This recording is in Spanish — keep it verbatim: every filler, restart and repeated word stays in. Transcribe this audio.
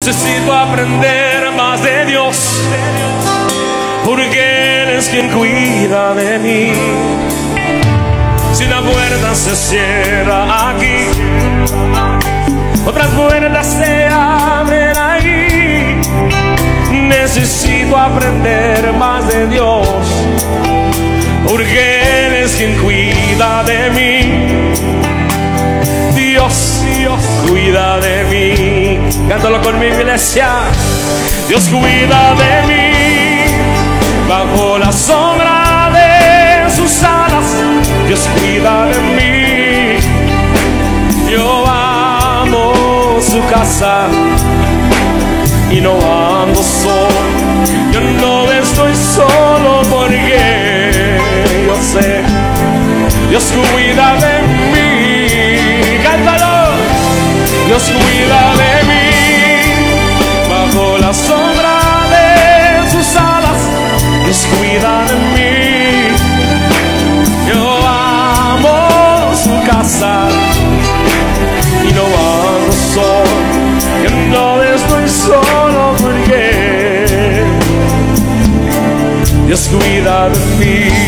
Necesito aprender más de Dios, porque Él es quien cuida de mí. Si una puerta se cierra aquí, otras puertas se abren ahí. Necesito aprender más de Dios, porque Él es quien cuida de mí. Dios, Dios cuida de mí. Cántalo conmigo, iglesia. Dios cuida de mí. Bajo la sombra de sus alas, Dios cuida de mí. Yo amo su casa y no ando solo. Yo no estoy solo porque yo sé Dios cuida de mí. Cántalo. Dios cuida de mí. Bajo la sombra de sus alas, Dios cuida de mí. Yo amo su casa y no ando solo. Yo no estoy solo porque Dios cuida de mí.